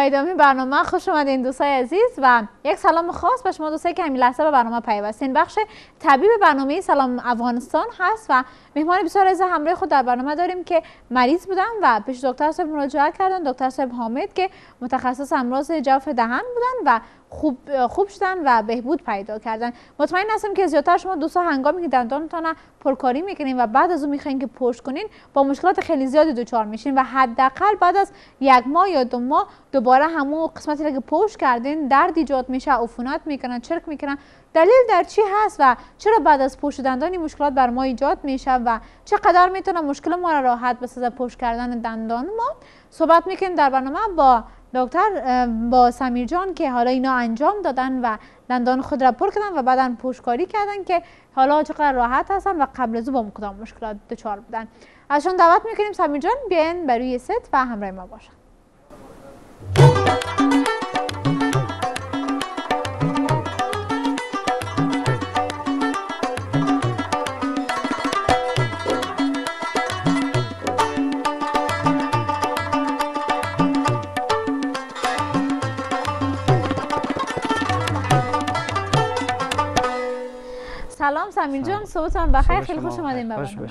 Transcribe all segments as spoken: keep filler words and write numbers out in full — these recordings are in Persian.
ادامه برنامه خوش اومدین دوستای عزیز و یک سلام خاص به شما دوستایی که همین لحظه به برنامه پیوستین. بخش طبیب برنامه سلام افغانستان هست و مهمان بسیار عزیز همراه خود در برنامه داریم که مریض بودن و پیش دکتر صاحب مراجعه کردن. دکتر صاحب حامد که متخصص امراض جوف دهن بودن و خوب خوب شدن و بهبود پیدا کردن. مطمئن هستم که زیادتر شما دوستا هنگامی که دندانتون پرکاری میکنین و بعد از اون میخواین که پشت کنین با مشکلات خیلی زیادی دچار میشین و حداقل بعد از یک ماه یا دو ماه دوباره همون قسمتی که پشت کردین درد ایجاد میشه، عفونت میکنن، چرک میکنن. دلیل در چی هست و چرا بعد از پشت دندان مشکلات بر ما ایجاد میشه و چقدر میتونه مشکل ما را راحت بسازه پشت کردن دندان ما؟ صحبت میکنیم در برنامه با دکتر با سمیر جان که حالا اینا انجام دادن و دندان خود را پر کردن و بعداً پشتکاری کردن که حالا چقدر راحت هستن و قبل از با کدام مشکلات دچار بودن. ازشون دعوت میکنیم سمیر جان بیاین برای ست و همراه ما باشن. سلام سمیر جان، صبحتون بخیر، خیلی خوش اومدین به برنامه.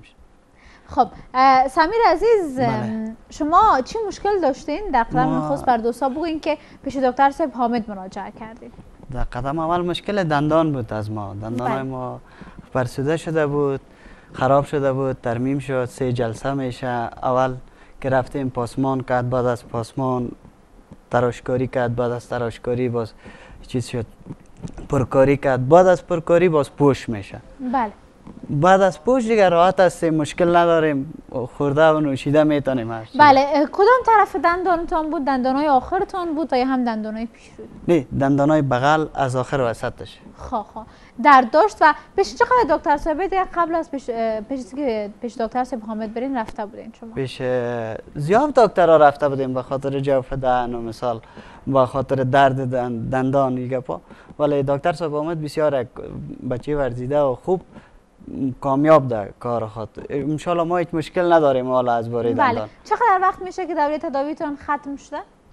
خب سمیر عزیز، بله. شما چی مشکل داشتین؟ در قدم نخست بر دوستا بگوین که پیش دکتر صاحب حامد مراجعه کردین. در قدم اول مشکل دندان بود از ما. دندان بله. ما فرسوده شده بود، خراب شده بود، ترمیم شد. سه جلسه میشه. اول که رفتیم پاسمان کرد، بعد از پاسمان تراشکاری کرد، بعد از تراشکاری باز چیز شد پرکاری کرد، بعد از پرکاری باز پوش میشه. بله. بعد از پوش دیگه راحت هستیم، مشکل نداریم، خورده و نوشیده میتونیم هر چیز. بله. کدام طرف دندانتون بود؟ دندانای آخرتون بود یا هم دندانای پیش بود؟ نه، دندانای بغل از آخر وسطش. خب خب درد داشت و پیش چقدر دکتر صاحب دیگه قبل از پیش پیش که پیش دکتر صاحب حامد برین رفته بودین شما؟ پیش زیاد دکترها رفته بودیم به خاطر جوف دهن و مثال با خاطر درد دندان دیگه پا، ولی دکتر صاحب حامد بسیار بچه ورزیده و خوب کامیاب در کار خود. ان شاء الله ما هیچ مشکل نداریم حالا از باره دندان. بله. چقدر وقت میشه که دوره تداویتون ختم شده؟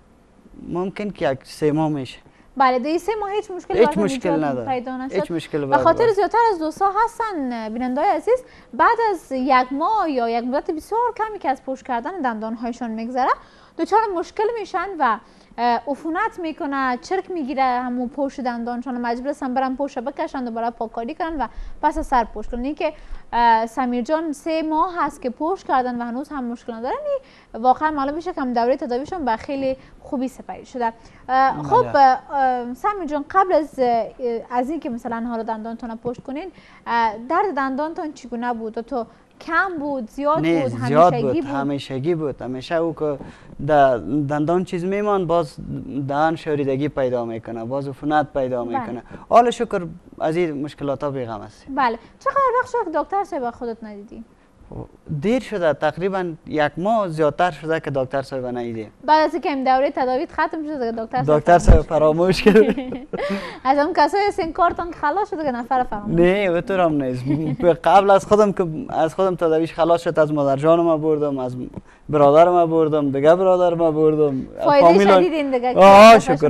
ممکن که یک سه ماه میشه. بله. در سه ماه هیچ مشکل هیچ مشکل نداره. هیچ مشکل به خاطر زیادتر از دوستا هستن بینندای عزیز بعد از یک ماه یا یک مدت بسیار کمی که از پشت کردن دندان هایشون میگذره دچار مشکل میشن و عفونت میکنه، چرک میگیره همون پشت دندانشون، مجبور هستن برن پشت بکشن دوباره پاکاری کنن و پس از سر پشت کنن. که سمیر جان سه ماه هست که پشت کردن و هنوز هم مشکل ندارن. واقعا معلوم میشه که دوره تداویشون به خیلی خوبی سپری شده. خب سمیر جان قبل از از اینکه مثلا حالا دندانتون پشت کنین درد دندانتون چگونه بود؟ تو کم بود، زیاد نه بود، زیاد همیشگی بود؟ همیشگی بود. همیشه او که دندان چیز میمان باز دهن شوریدگی پیدا میکنه، باز عفونت پیدا میکنه. حالا شکر از این مشکلات ها بیغم هستیم. بله. چقدر وقت شد که دکتر صاحب خودت ندیدی؟ دیر شده، تقریبا یک ماه زیادتر شده که دکتر صاحب ندیدیم. بعد از اینکه دوره تداویت ختم شده دکتر صاحب دکتر صاحب فراموش کرد. از اون کسایی هستین کارتون خلاص شده که نفر فراموش؟ نه اونطور هم نیست. قبل از خودم که از خودم تداویش خلاص شد، از مادر جانم بردم، از برادرم بردم، دیگه برادرم بردم. فایده شدیدین دیگه. آه شکر.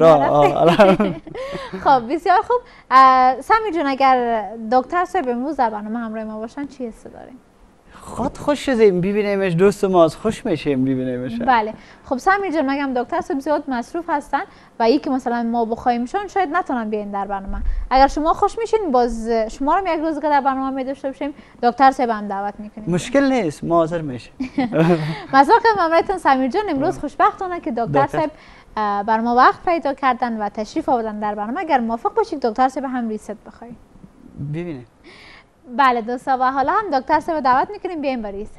خب بسیار خوب. سمیر جان اگر دکتر صاحب امروز در برنامه همراه ما باشن چی حس دارین؟ خود خوش شدیم ببینیمش، دوست ماست، خوش میشیم ببینیمش. بله. خب سمیر جان مگم دکتر صاحب زیاد مصروف هستن و ای که مثلا ما بخوایمشون شاید نتونن بیاین در برنامه. اگر شما خوش میشین باز شما رو یک روز که در برنامه می داشته باشیم دکتر صاحب هم دعوت میکنیم. مشکل نیست، ما حاضر میشیم. مزاق ممنونتون سمیر جان. امروز خوشبختانه که دکتر صاحب بر ما وقت پیدا کردن و تشریف آوردن در برنامه. اگر موافق باشید دکتر صاحب هم ریست بخواید. ببینید. بله دوستا و حالا هم دکتر صاحب دعوت میکنیم بیایم برای ست.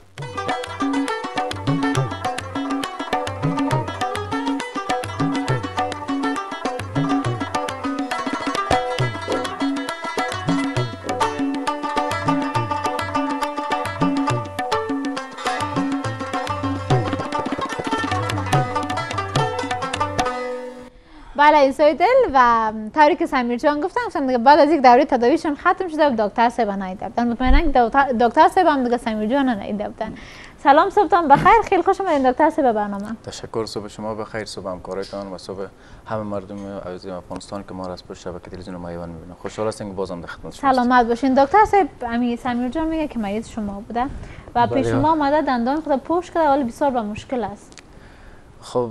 بله ایسای دل و طوری که سمیر جان گفتم مثلا بعد از یک دوره تداویشون ختم شده و دکتر صاحب ندیده بودن. مطمئنا دکتر صاحب هم دیگه سمیر جان ندیده بودن. سلام، صبحتان بخیر. خیلی خوش آمدید دکتر صاحب به برنامه. تشکر. صبح شما بخیر، صبح همکارتان و صبح همه مردم عزیز افغانستان که ما را از پشت شبکه تلویزیون مایوان میبینن. خوشحال هستم که بازم در خدمت شما. سلامت باشین. دکتر صاحب، امی سمیر جان میگه که مریض شما بوده و پیش شما آمده دندان خود پوش کرده ولی بسیار با مشکل است. خب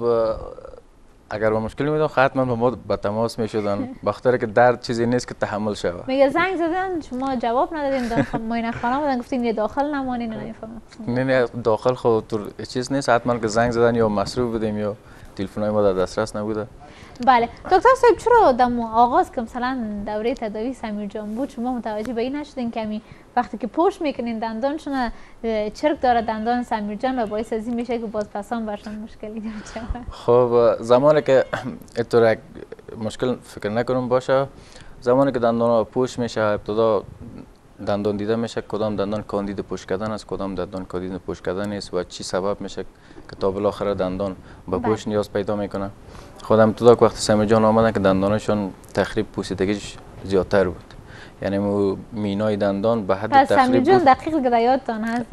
اگر با مشکل میدون حتما با ما به تماس میشدن، بخاطر که درد چیزی نیست که تحمل شود. میگه زنگ زدن شما جواب ندادین، داخل معاینه خانه بودن گفتین یه داخل نمانین. نمیفهمم. نه نه داخل خود تو چیز نیست، حتما که زنگ زدن یا مصروف بودیم یا تلفن‌های ما در دسترس نبوده. بله دکتر صاحب، چرا در آغاز که مثلا دوره تداوی سمیر جان بود شما متوجه به این نشدین که می وقتی که پوش میکنین دندانشون چرک داره دندان سمیر جان و باعث از این میشه که باز پسان برشون مشکلی داره؟ خب زمانی که اینطور مشکل فکر نکنم باشه، زمانی که دندان پوش میشه ابتدا دندان دیده میشه کدام دندان کاندید پوش کردن است، کدام دندان کاندید پوش کردن است و چی سبب میشه که تا بالاخره دندان به پوش نیاز پیدا میکنه. خودم ابتدا که وقتی سمیر جان آمدن که دندانشون تخریب پوسیدگیش زیادتر بود، یعنی مو مینای دندان به حد تخریب بود. سمیر جان دقیق که یادتان هست.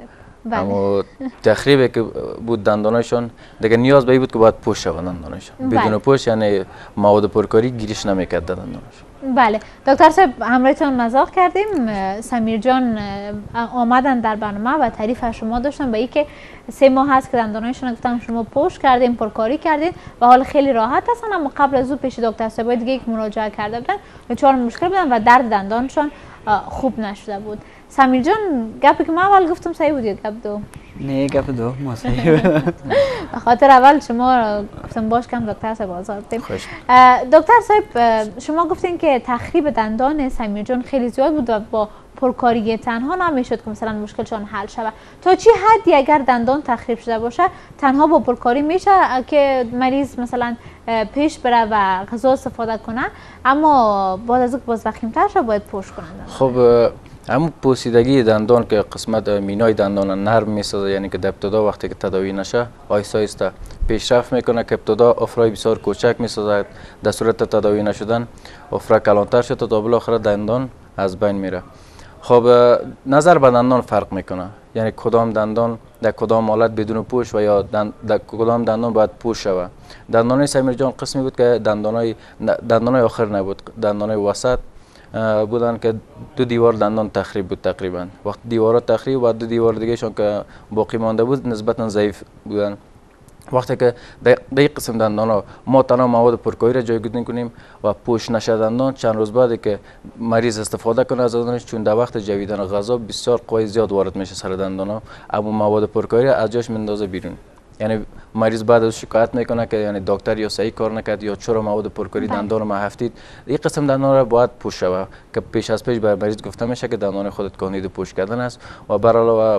اما تخریبی که بود دندانشون دیگه نیاز به این بود که باید پوش شود دندانشون. بدون پوش یعنی مواد پرکاری گیریش نمیکرد دندانشون. بله دکتر صاحب، همراهتون مزاح کردیم. سمیر جان آمدن در برنامه و تعریف از شما داشتن به اینکه سه ماه هست که دندانایشون گفتن شما پوش کردین، پرکاری کردین و حال خیلی راحت هستن، اما قبل از او پیش دکتر صاحب دیگه یک مراجعه کرده بودن دچار مشکل بودن و درد دندانشون خوب نشده بود. سمیر جان گپی که من اول گفتم صحیح بود یا گپ دو؟ نه گپ دو ما صحیح بود. به خاطر اول شما گفتم باش کم دکتر صاحب آزاد بدیم. دکتر صاحب شما گفتین که تخریب دندان سمیر جان خیلی زیاد بود و با پرکاری تنها نمیشد که مثلا مشکلشون حل شود. تا چی حدی اگر دندان تخریب شده باشه تنها با پرکاری میشه که مریض مثلا پیش بره و غذا استفاده کنه، اما بعد از اون باز وخیم‌تر شه باید پوش کنن؟ خب همون پوسیدگی دندان که قسمت مینای دندان نرم میسازه، یعنی که در ابتدا وقتی که تداوی نشه آهسته آهسته پیشرفت میکنه که ابتدا افرای بسیار کوچک میسازه، در صورت تداوی نشدن افرا کلانتر شده تا بالاخره دندان از بین میره. خب نظر به دندان فرق میکنه، یعنی کدام دندان در کدام حالت بدون پوش و یا دن... در کدام دندان باید پوش شود. دندانای سمیر جان قسمی بود که دندانای دندانای آخر نبود، دندانای وسط بودن که دو دیوار دندان تخریب بود تقریبا. وقت دیوارا تخریب و دو دیوار دیگه شون که باقی مانده بود نسبتا ضعیف بودن. وقتی که در این قسم دندان ها ما تنها مواد پرکاری را جایگزین کنیم و پوش نشه دندان، چند روز بعد که مریض استفاده کنه از دندانش، چون در وقت جویدن غذا بسیار قوی زیاد وارد میشه سر دندان ها، اما مواد پرکاری از جاش میندازه بیرون. یعنی مریض بعد از شکایت میکنه که یعنی دکتر یا صحیح کار نکرد یا چرا مواد پرکاری دندان ما هفتید. این قسم دندان را باید پوش شود که پیش از پیش بر مریض گفته میشه که دندان خودت کاندید پوش کردن است و بر علاوه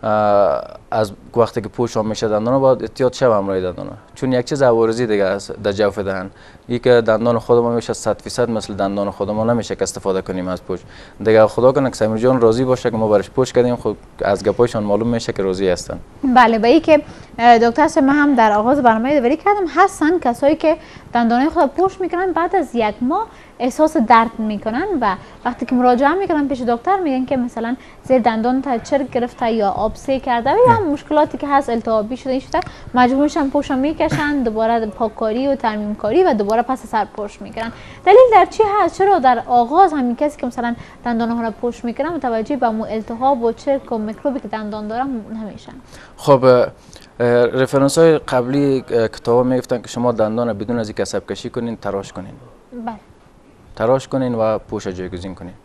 از وقتی که پوش هم میشه دندان باید احتیاط شود همراه دندان، چون یک چیز عوارضی دیگه است در جوف دهن، این که دندان خودمون میشه صد درصد مثل دندان خودمون نمیشه که استفاده کنیم از پوش دیگه. خدا کنه که سمیر جان راضی باشه که ما برش پوش کردیم، خب از گپایشان معلوم میشه که راضی هستن. بله، به اینکه دکتر صاحب من هم در آغاز برنامه داوری کردم هستن کسایی که دندانای خود پوش میکنن بعد از یک ماه احساس درد میکنن و وقتی که مراجعه میکنن پیش دکتر میگن که مثلا زیر دندان تا چرک گرفته یا آبسه کرده و یا مشکلاتی که هست التهابی شده شده مجبور میشن پوش میکشن، دوباره پاککاری و ترمیم کاری و دوباره پس سر پوش میکنن. دلیل در چی هست؟ چرا در آغاز همین کسی که مثلا دندان ها رو پوش میکنن متوجه به مو التهاب و چرک و میکروبی که دندان داره نمیشن؟ خب رفرنس های قبلی کتاب میگفتن که شما دندان بدون از اینکه عصب کشی کنین تراش کنین. بله. تراش کنین و پوش جایگزین کنین.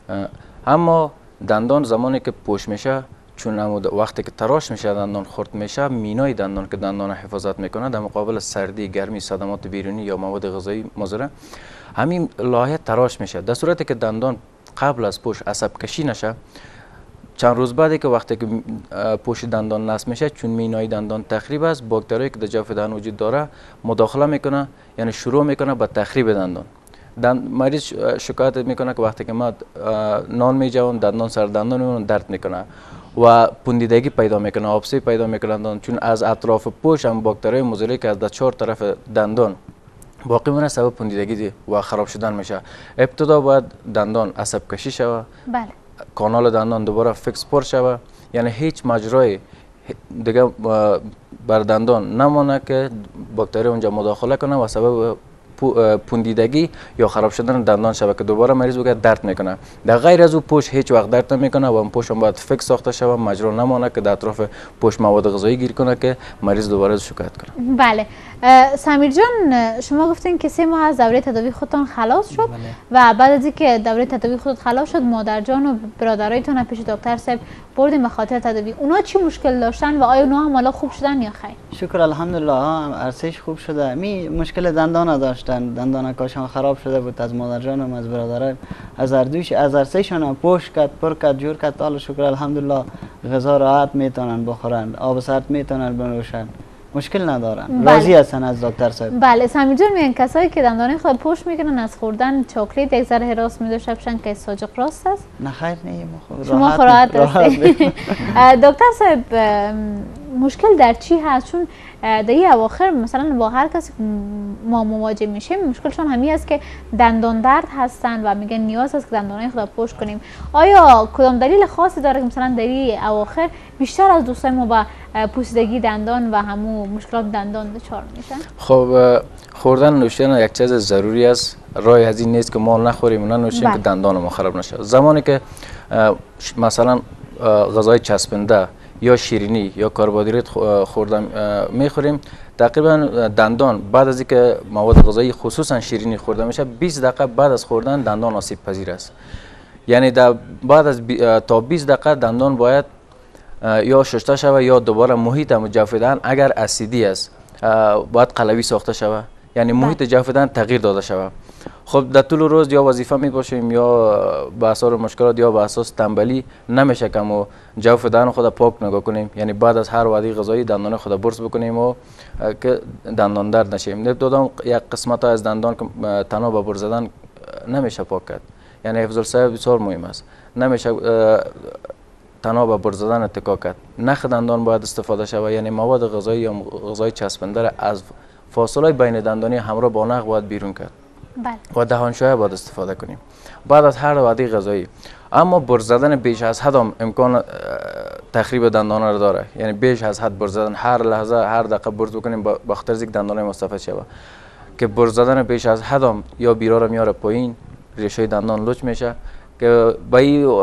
اما دندان زمانی که پوش میشه، چون وقتی که تراش میشه دندان خرد میشه، مینای دندان که دندان حفاظت میکنه در مقابل سردی، گرمی، صدمات بیرونی یا مواد غذایی مضر، همین لایه تراش میشه. در صورتی که دندان قبل از پوش عصب کشی نشه، چند روز بعدی که وقتی که پوش دندان نصب میشه، چون مینای دندان تخریب است، باکتری که در جوف دهان وجود داره مداخله میکنه، یعنی شروع میکنه به تخریب دندان. دند مریض شکایت میکنه که وقتی که ما نان میجوام دندان سر دندان درد میکنه و پوندیدگی پیدا میکنه، آبسه پیدا میکنه، چون از اطراف پوش هم باکتری مضری که از در چهار طرف دندان باقی مونه سبب پوندیدگی و خراب شدن میشه. ابتدا باید دندان عصب کشی شود. بله. کانال دندان دوباره فیکس پر شود، یعنی هیچ مجرای دیگه بر دندان نمانه که باکتری اونجا مداخله کنه و سبب پوندیدگی یا خراب شدن دندان شود که دوباره مریض بگه درد میکنه. در غیر از او پوش هیچ وقت درد نمیکنه و اون پوش هم باید فکس ساخته شود، مجرا نمانه که در اطراف پوش مواد غذایی گیر کنه که مریض دوباره شکایت کنه. بله سمیر جان، شما گفتین که سه ماه از دوره تداوی خودتان خلاص شد. بله. و بعد از اینکه دوره تداوی خود خلاص شد مادر جان و برادرایتان پیش دکتر صاحب بردیم به خاطر تداوی. اونا چی مشکل داشتن و آیا اونا هم حالا خوب شدن یا خیر؟ شکر الحمدلله ارسش خوب شده. می مشکل دندان داشتن، دندان کاشان خراب شده بود از مادر جانم از برادرم، از هر دوش از ارسشان پوش کرد پر کرد جور کرد. حالا شکر الحمدلله غذا راحت میتونن بخورن، آب سرد میتونن بنوشن، مشکل ندارن. بله. راضی هستن از دکتر صاحب. بله سمیر جان، میگن کسایی که دندانه خود پوش میکنن از خوردن چاکلیت یک ذره هراس میدوشه بشن که ساجق راست است؟ نه خیر نه، شما راحت هستید. دکتر صاحب مشکل در چی هست؟ چون در این اواخر مثلا با هر کسی ما مواجه میشیم مشکلشون همین است که دندان درد هستن و میگن نیاز است که دندانای خود پوش کنیم. آیا کدام دلیل خاصی داره که مثلا در این اواخر بیشتر از دوستای ما با پوسیدگی دندان و همو مشکلات دندان دچار میشن؟ خب خوردن نوشیدن یک چیز ضروری است. راه از این نیست که ما نخوریم و ننوشیم که دندان ما خراب نشه. زمانی که مثلا غذای چسبنده یا شیرینی یا کربوهیدرات خوردن میخوریم، تقریبا دندان بعد از اینکه مواد غذایی خصوصا شیرینی خورده میشه بیست دقیقه بعد از خوردن دندان آسیب پذیر است. یعنی در بعد از تا بیست دقیقه دندان باید یا شسته شود یا دوباره محیط جوف دهن اگر اسیدی است باید قلوی ساخته شود، یعنی محیط جوف دهن تغییر داده شود. خب در طول روز یا وظیفه می باشیم یا به اثر مشکلات یا به اساس تنبلی نمیشه که ما جوف دهن خود پاک نگاه کنیم، یعنی بعد از هر وعده غذایی دندان خود برس بکنیم و که دندان درد نشیم. نبودم یک قسمت از دندان که تنها به برس زدن نمیشه پاک کرد، یعنی حفظ الصحه بسیار مهم است. نمیشه تنها به برس زدن اتکا کرد. نخ دندان باید استفاده شود، یعنی مواد غذایی یا غذای چسبنده را از فاصله بین دندانی همراه با نخ باید بیرون کرد. بله. و دهانشویه باید استفاده کنیم بعد از هر وعده غذایی. اما برس زدن بیش از حد هم امکان تخریب دندان را داره، یعنی بیش از حد برس زدن هر لحظه هر دقیقه برس بکنیم با خاطر اینکه دندان مستفید شود که برس زدن بیش از حد هم یا بیرا را میاره پایین، ریشه دندان لچ میشه که با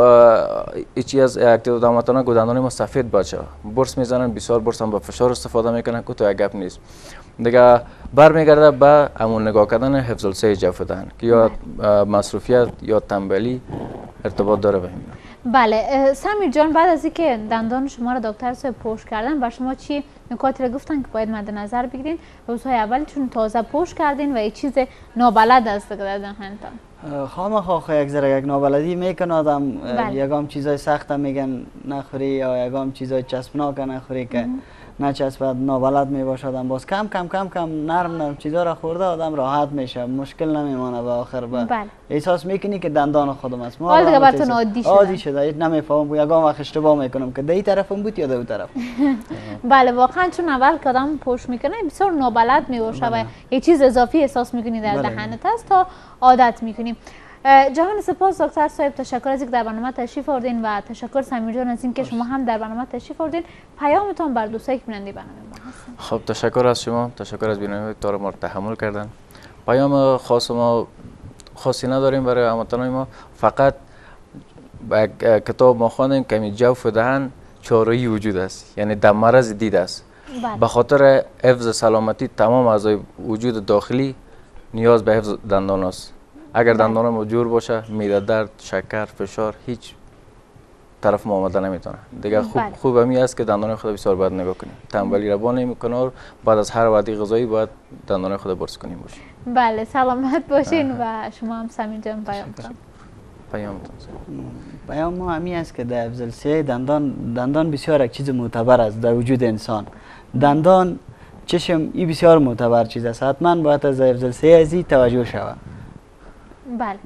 این چیز اکتیوداماتانا که دندان ما سفید باشه برس میزنن. بسیار برس هم با فشار استفاده میکنن که تو گپ نیست. دیگه برمیگرده به همون نگاه کردن حفظ الصحه جوف دهن که یا مصروفیت یا تنبلی ارتباط داره به این. بله سمیر جان، بعد از اینکه دندان شما را دکتر صاحب پوش کردن بر شما چی نکاتی را گفتن که باید مد نظر بگیرین؟ روزهای اول چون تازه پوش کردین و یک چیز نابلد است که در دهنتان خامخا یک ذره یک نابلدی میکنه آدم. یکم چیزای سخت میگن نخوری یا یکم چیزای چسبناک نخوری که نچسبد، نابلد می باشه آدم. باز کم کم کم کم نرم نرم چیزا را خورده آدم راحت میشه، مشکل نمیمونه به آخر. به احساس میکنی که دندان خودم است. حال دیگه براتون عادی شده. عادی شده، نمیفهمم یکم وقت اشتباه میکنم که دی طرفم بود یا دو طرف. بله واقعا چون اول که آدم پوش میکنه بسیار نابلد می باشه و یه چیز اضافی احساس میکنی در دهنت است تا عادت میکنی. جهان سپاس دکتر صاحب، تشکر از اینکه در برنامه تشریف آوردین و تشکر سمیر جان از اینکه شما هم در برنامه تشریف آوردین. پیامتون بر دوستایی که بیننده برنامه ما هستن. خب تشکر از شما، تشکر از بیننده که ما رو تحمل کردن. پیام خاص ما خاصی نداریم برای هموطنان ما، فقط با کتاب ما خواندیم که جوف دهن چاره‌ای وجود است، یعنی در مرض دید است. به خاطر حفظ سلامتی تمام اعضای وجود داخلی نیاز به حفظ دندان است. اگر دندان ما جور باشه معده درد، شکر، فشار هیچ طرف ما آمده نمیتونه. دیگه خوب خوب همی است که دندان خود بسیار باید نگاه کنیم. تنبلی را با نمیکنه و بعد از هر وعده غذایی باید دندان خود برس کنیم باشیم. بله سلامت باشین و شما هم سمیر جان پیام کنم. پیام پیام ما همی است که در حفظ الصحه دندان دندان بسیار یک چیز معتبر است در وجود انسان. دندان چشم این بسیار معتبر چیز است، حتما باید از حفظ الصحه ازی توجه شود. بله.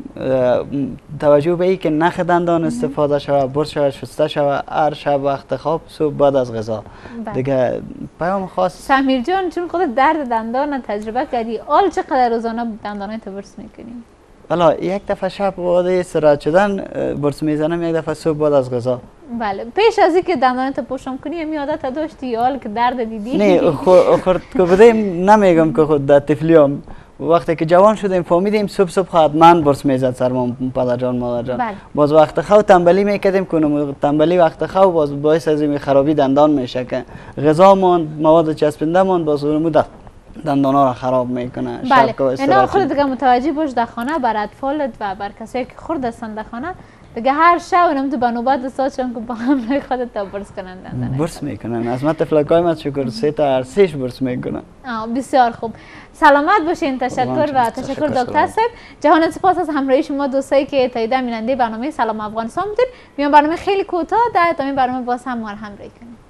توجه به این که نخ دندان استفاده شود، برس شود، شسته شود هر شب وقت خواب، صبح بعد از غذا. دیگه پیام خاص سمیر جان، چون خود درد دندان تجربه کردی، آل چقدر روزانه دندانت برس میکنی؟ والا یک دفعه شب بعد استراحت شدن برس میزنم، یک دفعه صبح بعد از غذا. بله. پیش از اینکه دندانت پوشم کنی همین عادت داشتی یا حال که درد دیدی؟ نه خورد که بودیم نمیگم که خود در طفلیام وقتی که جوان شدیم فهمیدیم صبح صبح حتما برس میزد سرمان پدر جان مادر جان. بله. باز وقت خو تنبلی میکردیم کنم تنبلی وقت خو باز باعث از این خرابی دندان میشه که غذا ماند مواد چسبنده ماند باز اون دندان ها را خراب میکنه. بله. اینا خود دیگه متوجه باش در خانه بر اطفالت و بر کسایی که خورد هستند در خانه دیگه هر شب اونم تو بنوبت ساعتشون که با همراه خودت تا برس کنن دندان. برس میکنن. از من طفلکای من شکر سه تا هر سهش برس میکنن. آه بسیار خوب. سلامت باشین. تشکر و تشکر دکتر صاحب. جهان سپاس از همراهی شما دوستایی که تایید بیننده برنامه سلام افغانستان بودید. میام برنامه خیلی کوتاه در ادامه برنامه باز هم ما رو همراهی کنید.